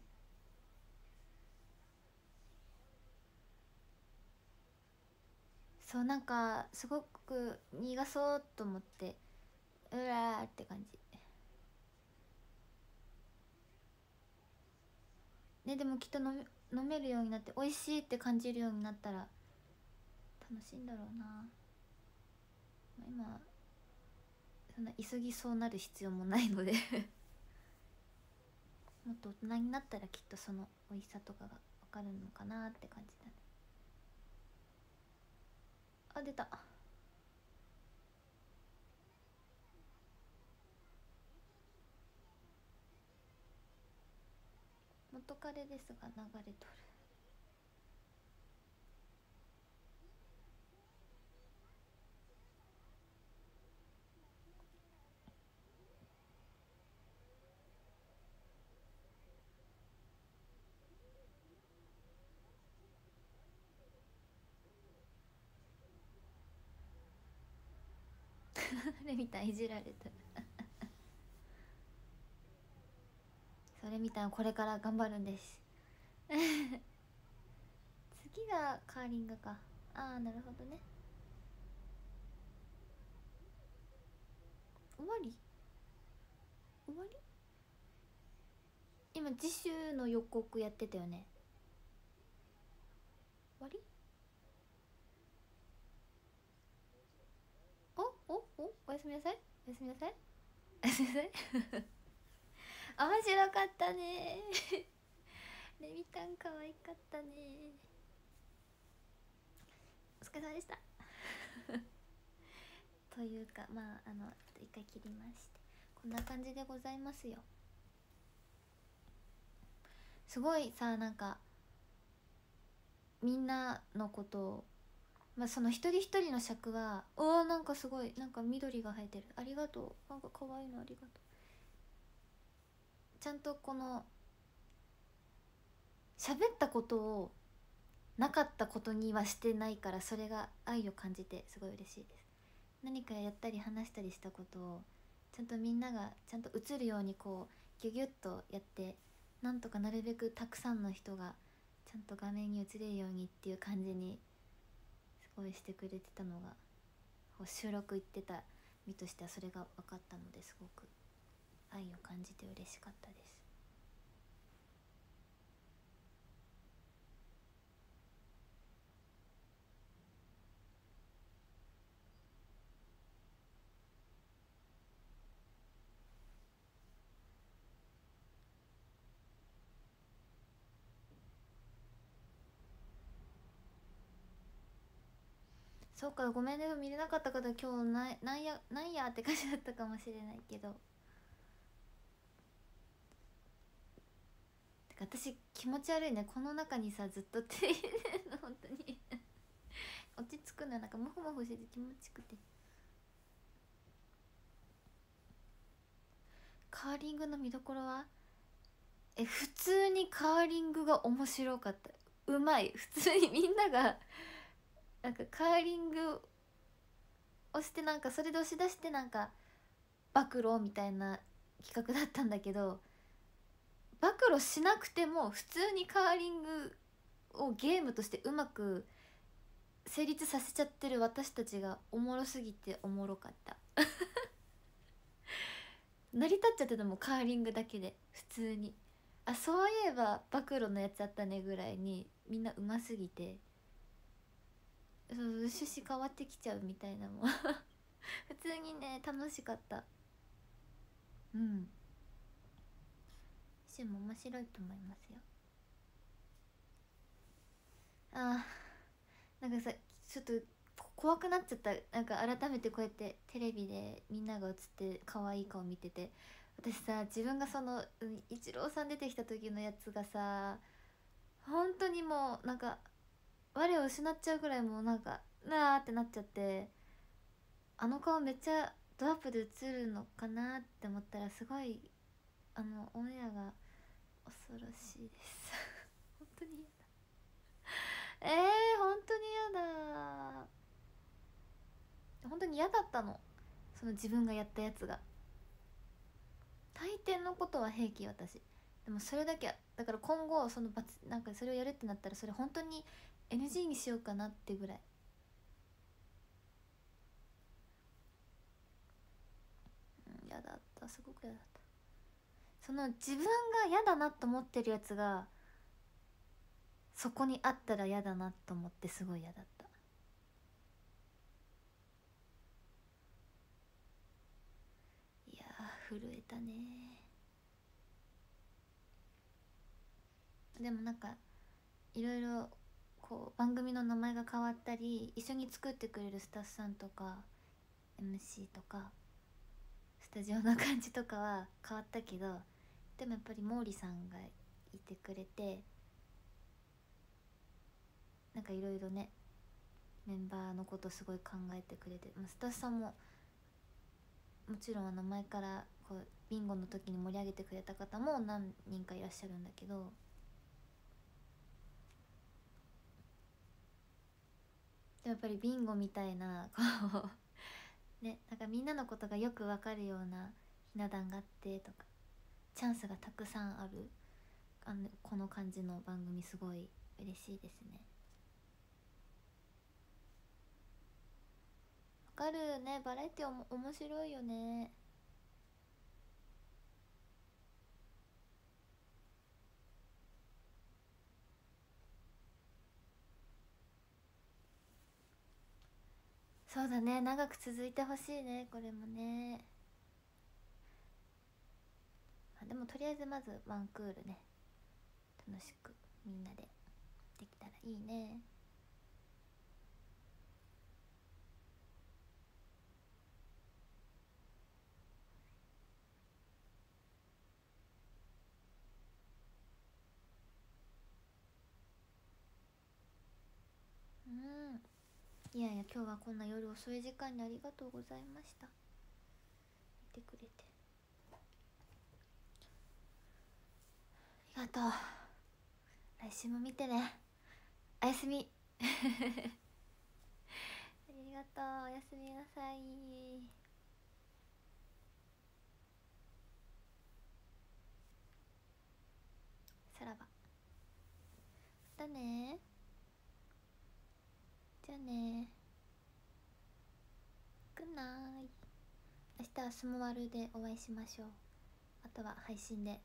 そう、なんかすごく苦そうと思ってうらーって感じね。でもきっと飲めるようになって美味しいって感じるようになったら楽しいんだろうな。今そんな急ぎそうなる必要もないのでもっと大人になったらきっとその美味しさとかが分かるのかなって感じだね。あ、出た。元彼ですが流れとる。レミたんいじられたそれみたいなこれから頑張るんです次がカーリングか。ああ、なるほどね。終わり終わり。今次週の予告やってたよね。終わり。おやすみなさい。おやすみなさい。おやすみなさい面白かったねレミたん可愛かったね。お疲れ様でしたというか、まあ一回切りまして、こんな感じでございますよ。すごいさ、なんかみんなのことを、まあ、その一人一人の尺はなんかすごいなんか緑が生えてる、ありがとう、なんか可愛いのありがとう。ちゃんとこの喋ったことをなかったことにはしてないから、それが愛を感じてすごい嬉しいです。何かやったり話したりしたことをちゃんとみんながちゃんと映るようにこうギュギュッとやって、なんとかなるべくたくさんの人がちゃんと画面に映れるようにっていう感じにすごいしてくれてたのが、収録行ってた身としてはそれが分かったので、すごく愛を感じて嬉しかったです。そうか、ごめんね、見れなかった方今日なんやって感じだったかもしれないけど、てか私気持ち悪いね、この中にさずっと手入れるの本当に落ち着くのよ、なんかモフモフしてて気持ちくて。カーリングの見どころは、普通にカーリングが面白かった。うまい、普通にみんながなんかカーリングをして、なんかそれで押し出して、なんか暴露みたいな企画だったんだけど、暴露しなくても普通にカーリングをゲームとしてうまく成立させちゃってる私たちがおもろすぎておもろかった成り立っちゃってたもん、カーリングだけで普通に。あ、そういえば暴露のやつあったねぐらいにみんなうますぎて、そう趣旨変わってきちゃうみたいなもん普通にね楽しかった。うん、趣も面白いと思いますよ。あー、なんかさちょっと怖くなっちゃった。なんか改めてこうやってテレビでみんなが映って可愛い顔見てて、私さ自分がそのイチローさん出てきた時のやつがさ、本当にもうなんか我を失っちゃうぐらい、もうなんかなーってなっちゃって、あの顔めっちゃドアップで映るのかなって思ったら、すごいオンエアが恐ろしいです本当に嫌だ。本当に嫌だ。 に嫌だったの、その自分がやったやつが。大抵のことは平気、私。でもそれだけだから、今後そのなんかそれをやるってなったら、それ本当に NG にしようかなってぐらい。嫌だった、すごく嫌だった。その自分が嫌だなと思ってるやつがそこにあったら嫌だなと思って、すごい嫌だった。いやー、震えたね。でもなんかいろいろこう番組の名前が変わったり、一緒に作ってくれるスタッフさんとか MC とかスタジオの感じとかは変わったけど、でもやっぱり毛利さんがいてくれて、なんかいろいろね、メンバーのことすごい考えてくれて、スタッフさんももちろん前からこうビンゴの時に盛り上げてくれた方も何人かいらっしゃるんだけど、でもやっぱりビンゴみたいなこうね、なんかみんなのことがよくわかるようなひな壇があってとか、チャンスがたくさんあるこの感じの番組、すごい嬉しいですね。わかるね、バラエティ面白いよね。そうだね、長く続いてほしいね、これもね。でもとりあえずまずワンクールね、楽しくみんなでできたらいいね。うん。いやいや、今日はこんな夜遅い時間にありがとうございました。見てくれてありがとう。来週も見てね。おやすみありがとう、おやすみなさい。さらば。だね。じゃあね。グッナイ。明日はスモワルでお会いしましょう。あとは配信で、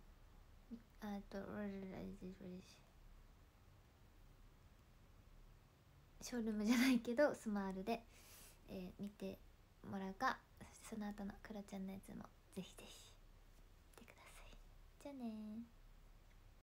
ショールームじゃないけどスマールで、見てもらうか、そしてその後のクロちゃんのやつもぜひぜひ見てください。じゃあねー。